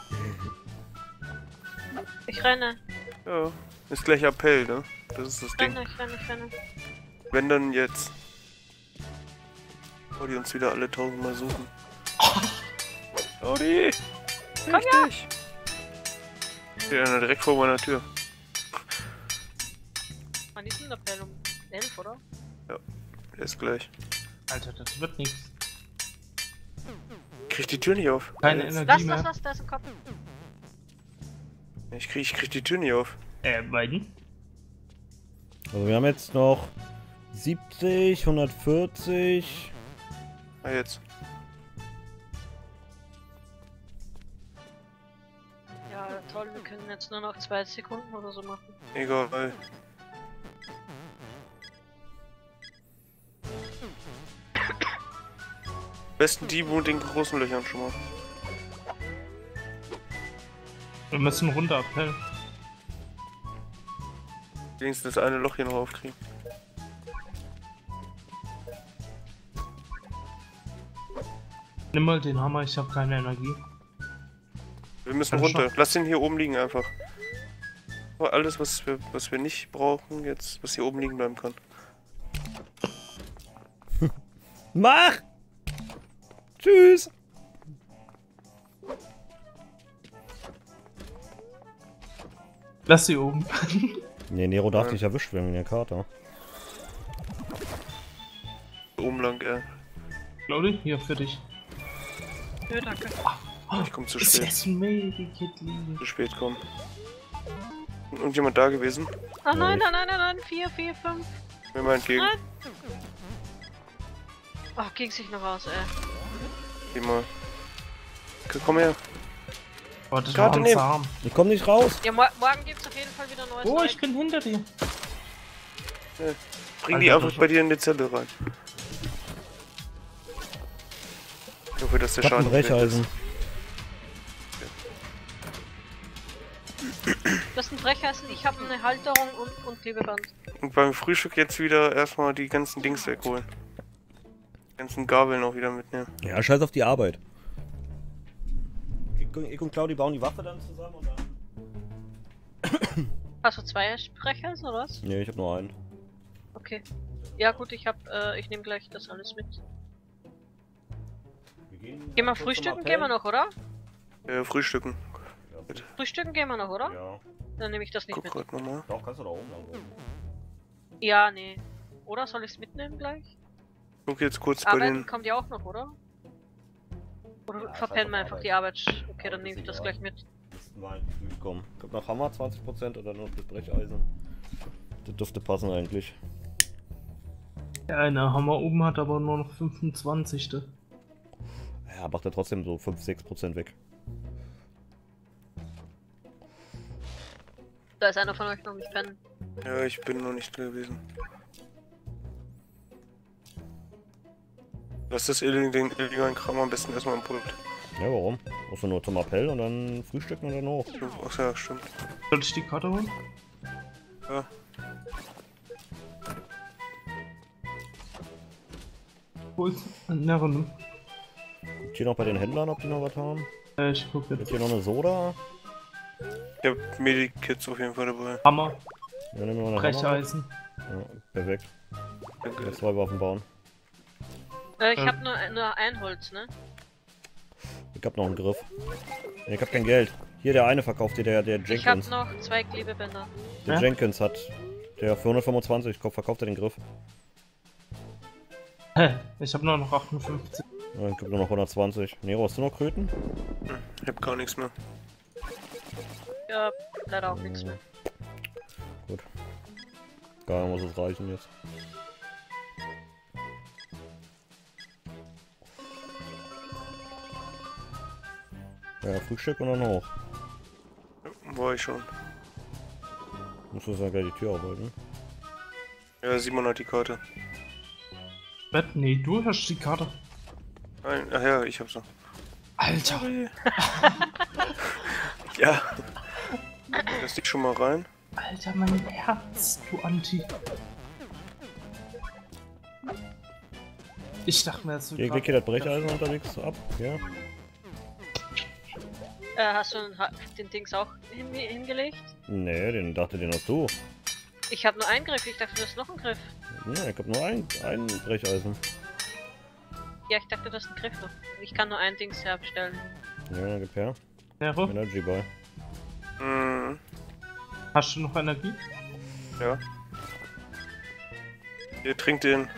Ich renne, Ja, ist gleich Appell, ne? Das ist das ich Ding. renne, ich renne, ich renne. Wenn dann jetzt. Bevor die uns wieder alle tausendmal suchen. Claudi! Komm her! Steht einer direkt vor meiner Tür. Wann ist denn der Appell um elf, oder? Der ist gleich. Alter, das wird nichts. Ich krieg die Tür nicht auf. Keine Jetzt. Energie Lass, mehr. lass, lass, da ist ein Kopf. Ich krieg, ich krieg die Tür nicht auf. Äh, beiden? Also wir haben jetzt noch siebzig, hundertvierzig. Ah, jetzt. Ja, toll, wir können jetzt nur noch zwei Sekunden oder so machen. Egal. Besten die mit den großen Löchern schon mal. Wir müssen runter, Appell. Wenigstens das eine Loch hier noch aufkriegen. Nimm mal den Hammer, ich habe keine Energie. Wir müssen Kann runter. schon. Lass den hier oben liegen einfach. Aber alles, was wir, was wir nicht brauchen, jetzt, was hier oben liegen bleiben kann. Mach! Tschüss! Lass sie oben. Nee, Nero darf Ja. nicht erwischt werden in der Karte. Oben lang, äh. Claudi, hier für dich. Nö, danke. Ich komm zu Ist spät. jetzt ein Medikit liegen. Zu spät kommen. Ist irgendjemand da gewesen? Oh nein, nein, nein, nein, nein, vier, vier, fünf. Mir mal entgegen. Nein. Oh, ging sich noch aus, ey. Geh mal. Okay, komm her. Oh, das Karte war ein nehmen. Zahm. Ich komm nicht raus! Ja, mor morgen gibt's auf jeden Fall wieder neues Oh, Like. ich bin hinter dir. Bring die Alter, einfach das- bei dir in die Zelle rein. Ich hoffe, dass der Ich hab ein Schaden weg ist. Brecheisen. Das ist ein Brecheisen, ich habe eine Halterung und, und Klebeband. Und beim Frühstück jetzt wieder erstmal die ganzen Dings wegholen. Die ganzen Gabeln auch wieder mitnehmen. Ja, scheiß auf die Arbeit. Ich, ich und Claudi bauen die Waffe dann zusammen und dann... Hast du zwei Brecheisen oder was? Nee, ich hab nur einen. Okay. Ja gut, ich hab, äh, ich nehme gleich das alles mit. Wir gehen Gehen wir kurz zum frühstücken, Appell. gehen wir noch, oder? Äh, frühstücken. Frühstücken gehen wir noch, oder? Ja. Dann nehme ich das nicht Guck mit. grad nochmal. Doch, kannst du da oben lang oben. Ja, nee. Oder soll ich es mitnehmen gleich? Guck jetzt kurz bei Arbeiten den. kommt ja auch noch, oder? Oder Ja, verpennen wir scheiß auf einfach die Arbeit. Arbeit. Okay, Aber dann das nehme ich ist das egal. gleich mit. Müssten wir eigentlich durchkommen. Kommt noch Hammer zwanzig Prozent oder nur das Brecheisen? Das dürfte passen eigentlich. Der eine Hammer oben hat aber nur noch fünfundzwanzig. Ja, macht er trotzdem so fünf, sechs Prozent weg. Da ist einer von euch noch nicht pennen. Ja, ich bin noch nicht drin gewesen. Lass das illeg- den illegalen Kram am besten erstmal im Pult. Ja, warum? Musst du nur zum Appell und dann frühstücken und dann hoch. Ach ja, stimmt. Soll ich die Karte holen? Ja. Hol's in der Runde. Guckt hier noch bei den Händlern, ob die noch was haben. Äh, ich guck Ist jetzt. hier noch eine Soda? Ich hab Medikits auf jeden Fall dabei. Hammer, Ja, nehmen wir noch eine Hammer. Brecheisen. Ja, perfekt. Danke. Jetzt zwei Waffen bauen. Äh, ich Ähm. hab nur, nur ein Holz, ne? Ich hab noch einen Griff. Nee, ich hab kein Geld. Hier, der eine verkauft dir, der, der Ich hab Jenkins. noch zwei Klebebänder. Der Ja? Jenkins hat. Der für hundertfünfundzwanzig kauf- verkauft er den Griff. Hä? Ich hab nur noch achtundfünfzig. Ja, ich hab nur noch hundertzwanzig. Nero, hast du noch Kröten? Ich hab gar nichts mehr. Ja, leider auch nichts mehr. Gut. Geil, muss es reichen jetzt. Ja, Frühstück und dann hoch. War ich schon. Musst du ja gleich die Tür aufhalten. Ja, Simon hat die Karte. Bett? Nee, du hast die Karte. Nein, ach ja, ich hab sie. Alter! Ja. Lass dich schon mal rein. Alter, mein Herz, du Anti. Ich dachte mir jetzt so. Hier, leg hier das Brecheisen unterwegs ab. Ja. Äh, hast du den, Ha- den Dings auch hin, hingelegt? Nee, den dachte den hast du. Ich hab nur einen Griff, ich dachte, du hast noch einen Griff. Nee, ich hab nur ein, ein Brecheisen. Ja, ich dachte, du hast einen Griff noch. Ich kann nur ein Dings herbestellen. Ja, gib her. Nero, Energy Ball. Mhm. hast du noch Energie? Ja. Ihr trinkt den.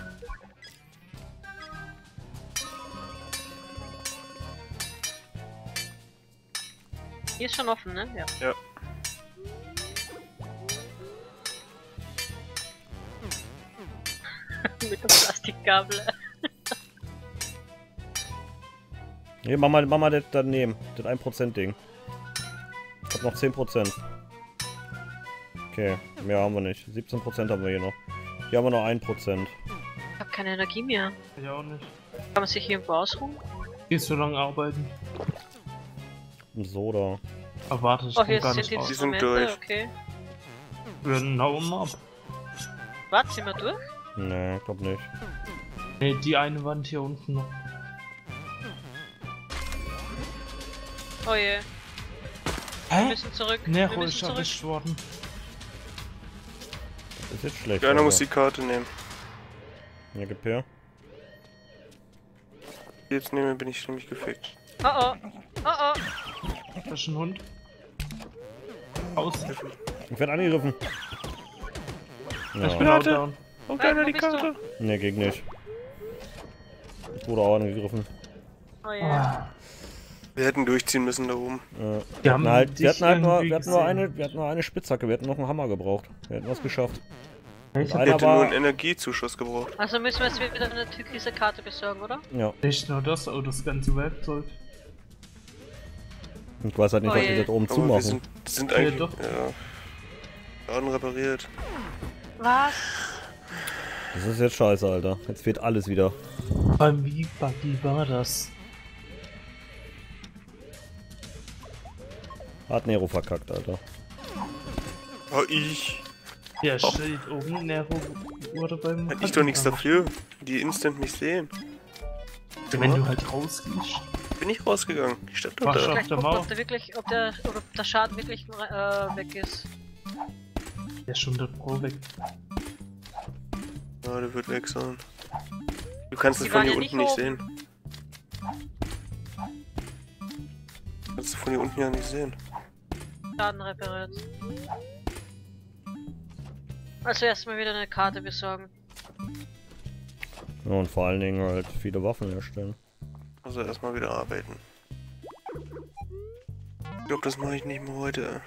Hier ist schon offen, ne? Ja. Ja. Mit der Plastikgabel. Hier, mach mal, mach mal das daneben. Das ein Prozent Ding. Ich hab noch zehn Prozent. Okay, mehr haben wir nicht. siebzehn Prozent haben wir hier noch. Hier haben wir noch ein Prozent. Ich hab keine Energie mehr. Ja, auch nicht. Kann man sich hier irgendwo ausruhen? Gehst du lange arbeiten? Soda. Aber warte, ich Oh, komm hier gar sind nicht die raus. Die sind Instrumente, durch. okay. Wir hauen ab. Warte, sind wir durch? Nee, ich glaub nicht. Ne, die eine Wand hier unten noch. Oh je. Wir Hä? müssen zurück. wir Nero müssen ist zurück. erwischt worden. Das ist jetzt schlecht. Einer Alter. muss die Karte nehmen. Ja, gib her. Die jetzt nehme, bin ich nämlich gefickt. Oh oh. Oh oh. Das ist ein Hund. Aus. Ich werd angegriffen. Ich bin Ja. auch Karte. down. Und Hey, einer wo die bist du? Karte. Nee, geht nicht. Ich wurde auch angegriffen. Oh je. Ah, Wir hätten durchziehen müssen da oben. Äh, die haben na, halt, wir dich hatten halt nur, irgendwie wir hatten nur gesehen. eine, wir hatten nur eine Spitzhacke, wir hätten noch einen Hammer gebraucht. Wir hätten was geschafft. Ich hab Einer Hätte nur war, einen Energiezuschuss gebraucht. Also müssen wir jetzt wieder eine türkise Karte besorgen, oder? ja. nicht nur das, aber das ganze Werkzeug. Ich weiß halt nicht, Oh ob die je. das oben Aber wir zumachen. sind, sind Ja, eigentlich. doch. Ja. Schaden repariert. Was? Das ist jetzt scheiße, Alter. Jetzt fehlt alles wieder. Beim wie buggy war das? Hat Nero verkackt, Alter. Oh, ich. Ja, steht oben, Nero wurde beim. Hätte ich doch nichts dafür. Die instant mich sehen. Wenn du halt rausgehst. Bin ich rausgegangen. Ich stand doch Mach da. schon. Vielleicht der gucken, Mauer. ob der wirklich, ob der, oder ob der Schaden wirklich äh, weg ist. Der ist schon der Pro weg. Ja, der wird weg sein. Du kannst Die es von waren hier ja nicht unten nicht oben. sehen. Kannst du von hier unten ja nicht sehen. Schaden repariert. Also erstmal wieder eine Karte besorgen. Ja, und vor allen Dingen halt viele Waffen herstellen. Also erstmal wieder arbeiten. Ich glaube, das mache ich nicht mehr heute.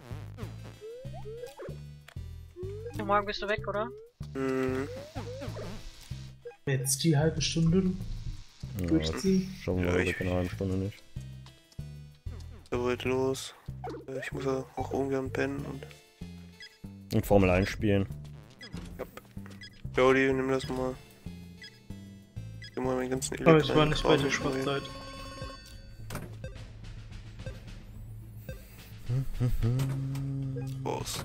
Morgen bist du weg, oder? Hm. Jetzt die halbe Stunde Ja, durchziehen. schauen wir Ja, mal ich- weg in einer halben Stunde nicht. So weit los. Äh, Ich muss ja auch ungern pennen und. Und Formel eins spielen. Jody, nimm das mal. Geh mal meinen ganzen Aber ich war nicht bei der Elektro- Sportzeit. Raus.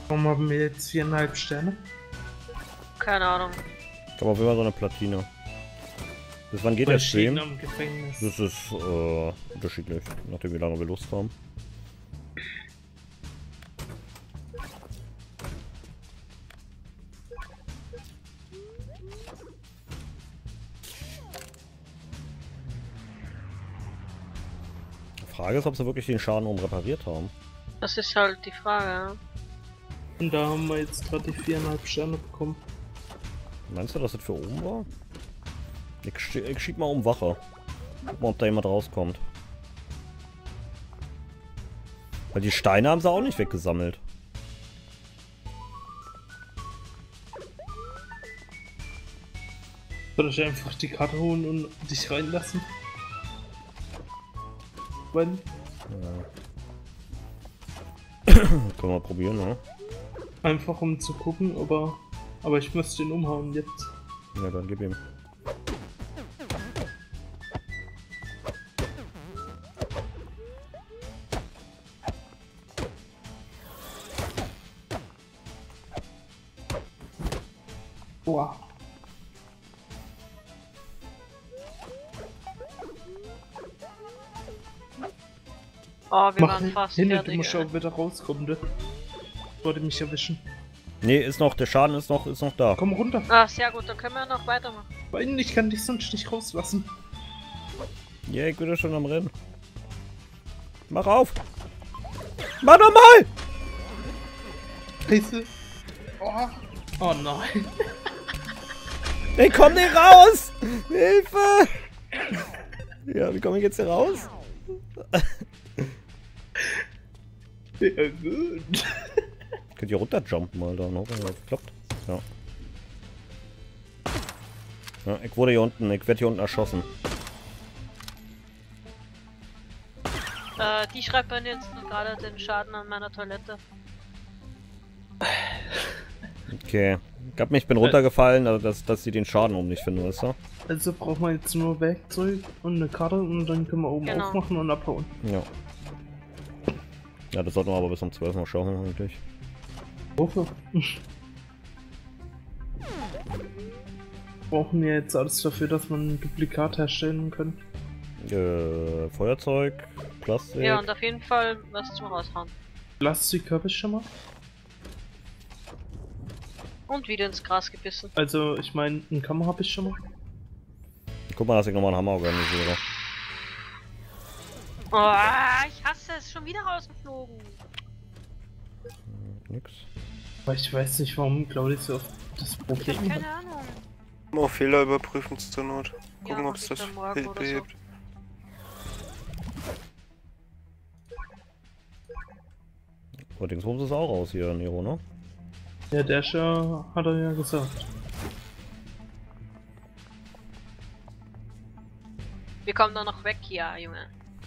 Warum haben wir jetzt viereinhalb Sterne? Keine Ahnung. Ich habe auf jeden Fall so eine Platine. Bis wann geht Bei der Stream? Schienen am Gefängnis. Das ist äh, unterschiedlich, nachdem wie lange wir Lust haben. Die Frage ist, ob sie wirklich den Schaden oben repariert haben. Das ist halt die Frage, ja. Und da haben wir jetzt gerade die viereinhalb Sterne bekommen. Meinst du, dass das für oben war? Ich, sch- ich schieb mal um Wache. Guck mal, ob da jemand rauskommt. Weil die Steine haben sie auch nicht weggesammelt. Soll ich einfach die Karte holen und dich reinlassen? Wenn? Ja. Können wir probieren, ne? Einfach um zu gucken, ob er... Aber ich müsste ihn umhauen jetzt. Ja, dann gib ihm. Boah. Oh, wir Mach waren fast hin, du fertig. musst ey. auch wieder rauskommen, ne? Wollte mich erwischen. Nee, ist noch, der Schaden ist noch, ist noch da. Komm runter. Ah, sehr gut, dann können wir noch weitermachen. Weil ich kann dich sonst nicht rauslassen. Ja, ich bin ja schon am Rennen. Mach auf! Mach doch mal! Scheiße. Oh. Oh nein. Ich komm nicht raus! Hilfe! Ja, wie komme ich jetzt hier raus? Ja, gut. Könnt ihr runterjumpen, Alter, und hoffen, dass das klappt. Ja. Ja, ich wurde hier unten, ich werde hier unten erschossen. Äh, die schreibt mir jetzt gerade den Schaden an meiner Toilette. Okay. Ich hab mich, bin runtergefallen, also dass, dass sie den Schaden oben nicht finden, weißt du? Also brauchen wir jetzt nur Werkzeug und eine Karte und dann können wir oben Genau. aufmachen und abhauen. Ja. Ja, das sollten wir aber bis um zwölf mal schauen, eigentlich. Hoffe. Brauchen wir jetzt alles dafür, dass man ein Duplikat herstellen können. Äh, Feuerzeug, Plastik. Ja, und auf jeden Fall was zum Raushauen. Plastik habe ich schon mal. Und wieder ins Gras gebissen. Also ich meine, einen Kammer habe ich schon mal. Guck mal, dass ich nochmal einen Hammer organisiere. Oh, ich hasse es, schon wieder rausgeflogen. Nix. Aber ich weiß nicht, warum Claudius so auf das Ich hab Problem hat. keine Ahnung. Mal auf Fehler überprüfen zur Not. Ja, Gucken, mach ob es ich das dann morgen be- oder so. behebt. Allerdings holen sie es auch raus hier, Nero, ne? Ja, der Scher hat er ja gesagt. Wir kommen da noch weg hier, Junge.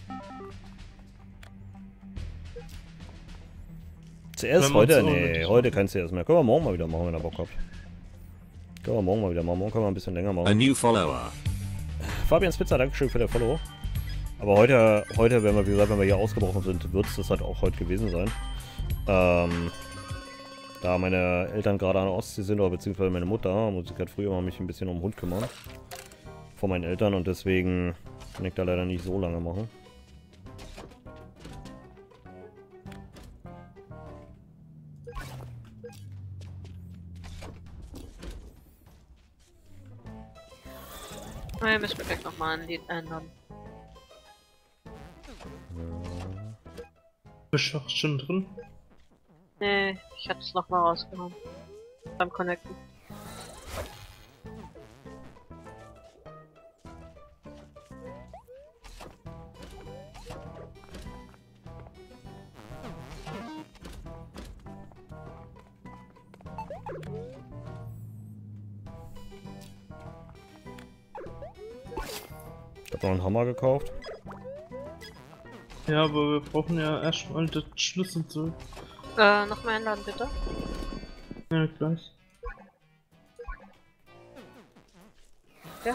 C S Wenn wir heute? uns Nee, ordentlich heute machen. kein C S mehr. Können wir morgen mal wieder machen, wenn ihr Bock habt. Können wir morgen mal wieder machen. Morgen können wir ein bisschen länger A machen. new follower. Fabian Spitzer, Dankeschön für der Follow. Aber heute, heute, wenn wir, wie gesagt, wenn wir hier ausgebrochen sind, wird es das halt auch heute gewesen sein. Ähm, da meine Eltern gerade an der Ostsee sind, oder beziehungsweise meine Mutter, muss ich halt früher mal mich ein bisschen um den Hund kümmern. Von meinen Eltern und deswegen kann ich da leider nicht so lange machen. Wir müssen wir gleich nochmal ein Lied ändern. Bist du doch schon drin? Nee, ich hab's nochmal rausgenommen. Beim Connecten. Ich hab noch einen Hammer gekauft. Ja, aber wir brauchen ja erstmal den Schlüssel zurück. Äh, nochmal einladen bitte. Ja, gleich. Ja.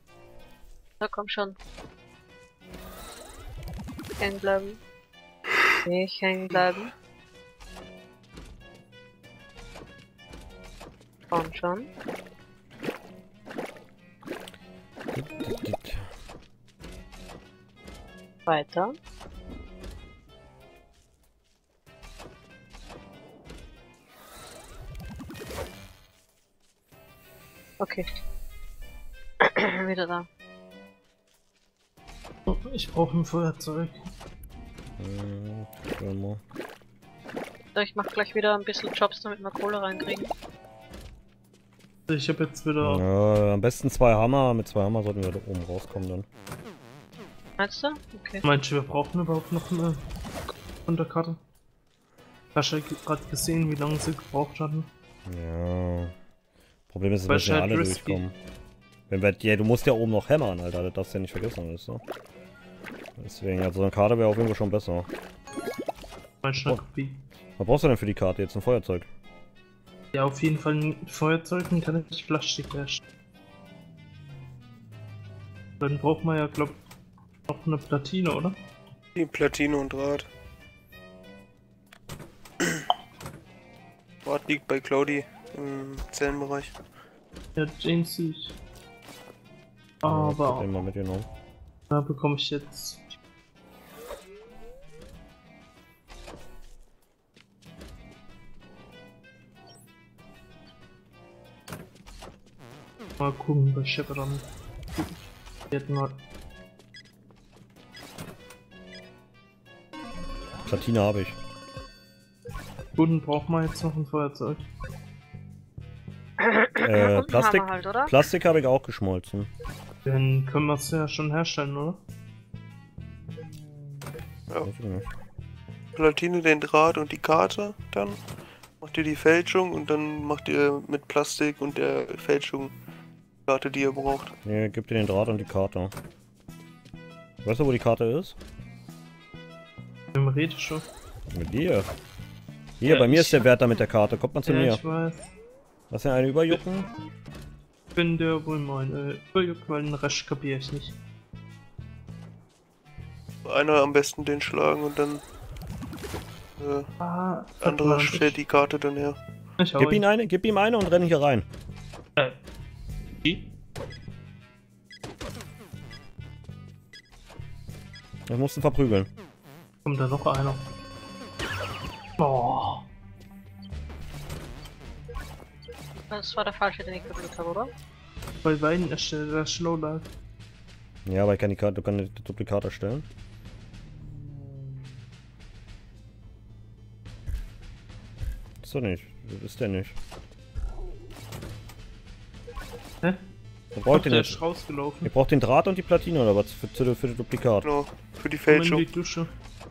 Na komm schon. Hängen bleiben. Nicht hängen bleiben. Komm schon. Weiter. Okay. Wieder da. Oh, ich brauche ein Feuerzeug. Hm, schauen wir mal. So, ich mach gleich wieder ein bisschen Jobs, damit wir Kohle reinkriegen. Ich habe jetzt wieder. Ja, am besten zwei Hammer. Mit zwei Hammer sollten wir da oben rauskommen dann. Meinst du? Okay. Meinst du, wir brauchen überhaupt noch eine Unterkarte? Hast du gerade gesehen, wie lange sie gebraucht hatten? Ja. Problem ist, Weil dass wir halt alle risky. durchkommen. Wenn wir, ja, du musst ja oben noch hämmern, Alter. Das darfst du ja nicht vergessen, weißt du? Deswegen, also eine Karte wäre auf jeden Fall schon besser. Meinst du, Oh. eine Kopie? Was brauchst du denn für die Karte jetzt? Ein Feuerzeug? Ja, auf jeden Fall ein Feuerzeug, dann kann ich Plastik herstellen. Dann braucht man ja, glaub noch eine Platine, oder? Die Platine und Draht. Draht liegt bei Claudi im Zellenbereich. Ja, den sehe ich. Ja, Aber den mal mitgenommen. da bekomme ich jetzt. Mal gucken, bei Shepard. Wir hätten mal. Platine habe ich. Guten, braucht man jetzt noch ein Feuerzeug? Äh, Und Plastik, Hammer halt, oder? Plastik habe ich auch geschmolzen. Dann können wir es ja schon herstellen, oder? Ja. Weiß ich nicht. Platine, den Draht und die Karte, dann macht ihr die Fälschung und dann macht ihr mit Plastik und der Fälschung die Karte, die ihr braucht. Nee, gib dir den Draht und die Karte. Weißt du, wo die Karte ist? Im Rede schon. Mit dir. Hier, Ja, bei mir ich- ist der Wärter mit der Karte. Kommt mal zu Ja, mir. ich weiß. Hast du eine überjucken? Ich bin der wohl meine Überjuck, weil den Rest kapiere ich nicht. Einer am besten den schlagen und dann äh, Ah, andere verdammt, stellt die Karte dann her. Ich hau Gib ihn. ihm eine, gib ihm eine und renn hier rein. Äh. Die? Ich muss ihn verprügeln. Kommt da noch einer? Oh. Das war der falsche, den ich gedrückt habe, oder? Bei beiden erstellt der Slowlight. Ja, aber ich kann die Karte, du kannst das Duplikat erstellen. Ist doch nicht. Das ist der nicht. Hä? Ich brauch den der jetzt. ist rausgelaufen. Ich brauch den Draht und die Platine oder was für, für, für das Duplikat. Genau, für die Komm in Fälschung. die Dusche.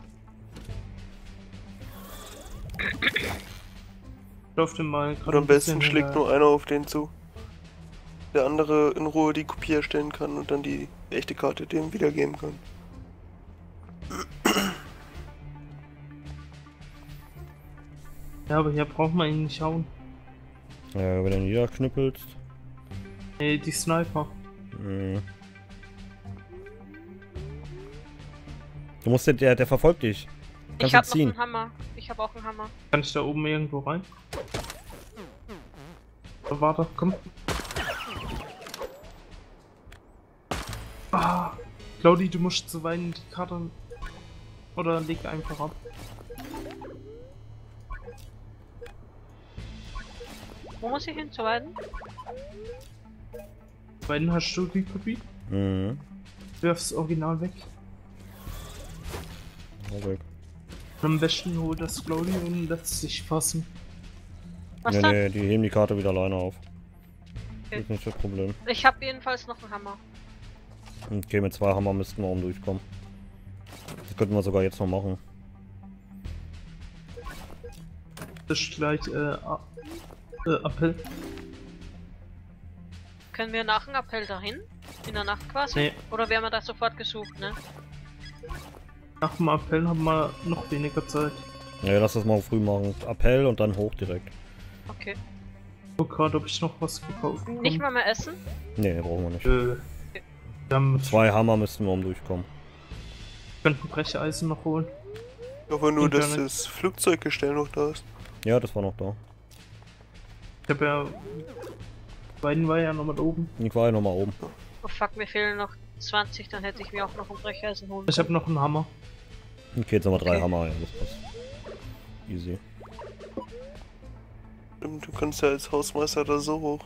Lauf den mal Und gerade am ein besten bisschen, schlägt äh, nur einer auf den zu. Der andere in Ruhe die Kopie erstellen kann und dann die echte Karte dem wiedergeben kann. Ja, aber hier braucht man ihn nicht hauen. Ja, wenn du ihn niederknüppelst. Nee, die Sniper. Hm. Du musst den, der, der verfolgt dich. Kannst Ich ihn hab noch ziehen. einen Hammer. Ich hab auch einen Hammer. Kann ich da oben irgendwo rein? Oh, warte, komm. Ah, Claudi, du musst zuweilen die Karte. Oder leg einfach ab. Wo muss ich hin? Zu Weiden? Zuweilen hast du die Kopie. Mhm. Wirf's Original weg. Ja, weg. Und am besten holt das Claudi und lässt sich fassen. Was Nee, dann? nee, die heben die Karte wieder alleine auf. Das Okay. ist nicht das Problem. Ich hab jedenfalls noch einen Hammer. Okay, mit zwei Hammer müssten wir oben durchkommen. Das könnten wir sogar jetzt noch machen. Das ist gleich äh, A- äh, Appell. Können wir nach dem Appell dahin? In der Nacht quasi? Nee. Oder werden wir da sofort gesucht, ne? Nach dem Appell haben wir noch weniger Zeit. Ja, lass das mal früh machen. Appell und dann hoch direkt. Okay. Ich guck gerade, ob ich noch was gekauft habe. Nicht mal mehr essen? Nee, brauchen wir nicht. Äh, wir haben Zwei Hammer müssten wir oben durchkommen. könnten Brecheisen noch holen. Ich hoffe nur, dass Internet. das Flugzeuggestell noch da ist. Ja, das war noch da. Ich hab ja. Beiden war ja nochmal da oben. Ich war ja nochmal oben. Oh fuck, mir fehlen noch zwanzig, dann hätte ich mir auch noch ein Brecheisen holen. Ich hab noch einen Hammer. Okay, jetzt haben wir drei Okay. Hammer. Ja, das passt. Easy. Stimmt, du kannst ja als Hausmeister da so hoch.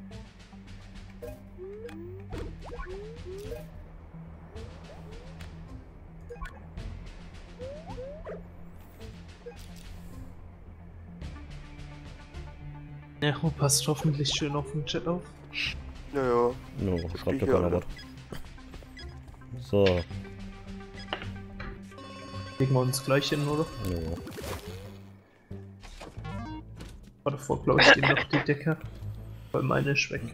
Nero passt hoffentlich schön auf den Chat auf. Ja, ja. No, schreibt ja hier keiner alle. was. So. Legen wir uns gleich hin, oder? No. War davor, glaube ich, stehen noch die Decke. Weil meine ist weg.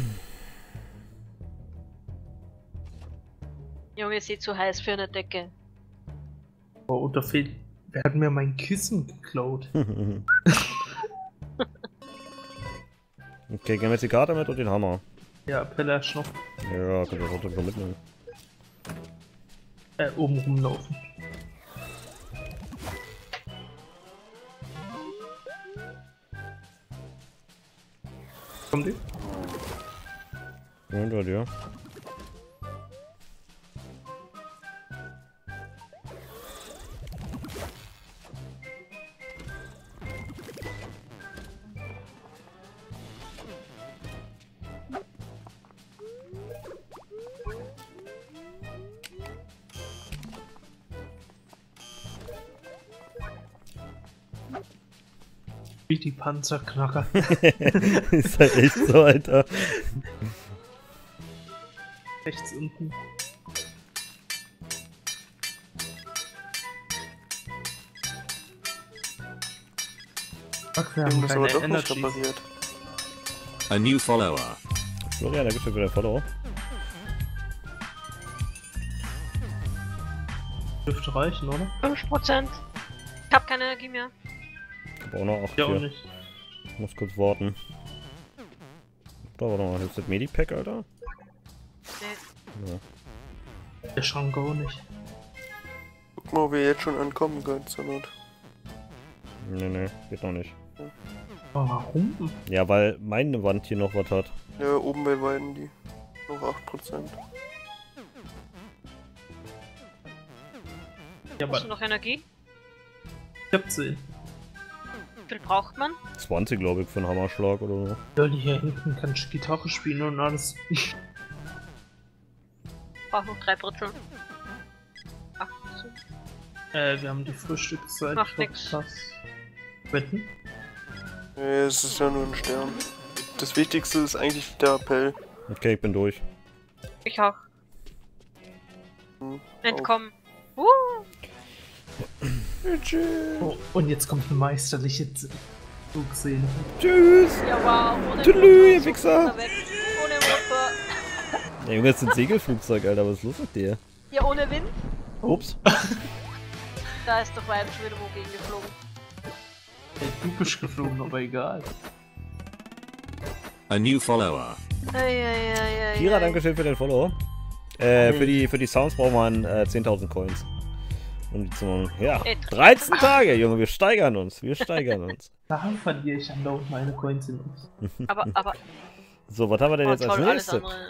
Junge, ist eh zu heiß für eine Decke. Oh, da fehlt. Wer hat mir mein Kissen geklaut? Okay, gehen wir jetzt die Karte mit und den Hammer. Ja, Pellasch noch. Ja, könnt ihr runter mitnehmen. Äh, oben rumlaufen. Kommt die? Ja, hinter dir. Wie die Panzerknacker. Ist halt echt so, Alter. Rechts unten. Fuck, wir haben Irgendwas aber keine doch nicht Energy. repariert. A new follower. Florian, da gibt's ja wieder ein Follow. Dürfte reichen, oder? fünf Prozent. Ich hab keine Energie mehr. Ich hab auch noch acht Ja, hier. auch nicht. Ich muss kurz warten. Da war noch mal. Hilft das Medipack, Alter? Nee. Ja. Der Schrank auch nicht. Guck mal, ob wir jetzt schon ankommen können zur Not. Nee, nee, geht noch nicht. Aber warum? Ja, weil meine Wand hier noch was hat. Ja, oben bei beiden die. Noch acht Prozent. Ja, Hast du aber noch Energie? ich hab zehn. Wie viel braucht man? zwanzig, glaube ich, für einen Hammerschlag oder so. Ja, hier hinten kann ich Gitarre spielen und alles. Brauch noch drei Drittel. Ach, so. Äh, wir haben die Frühstückszeit Macht nix. verpasst. Wetten? Ja, es ist ja nur ein Stern. Das Wichtigste ist eigentlich der Appell. Okay, ich bin durch. Ich auch. Hm, Entkommen. Uh, Oh, und jetzt kommt eine meisterliche Z- Flugszene. Tschüss! ja wow, ohne Tschüss, ihr so Wichser. runter weg. Ohne Motor. Ja, Junge, das ist ein Segelflugzeug, Alter. Was ist los mit dir? Ja, ohne Wind. Ups. Da ist doch Weib schon wieder wogegen geflogen. Ey, du bist geflogen, aber egal. A new follower. Eieieiei. Kira, danke schön für den Follow. Äh, für die, für die Sounds brauchen wir äh, zehntausend Coins. Um die zu machen. Ja, Ey, dreizehn Tage, Junge. Wir steigern uns. Wir steigern uns. Da verliere ich andauernd meine Coins in uns. Aber, aber, So, was haben wir denn oh, jetzt als toll, alles nächstes? andere.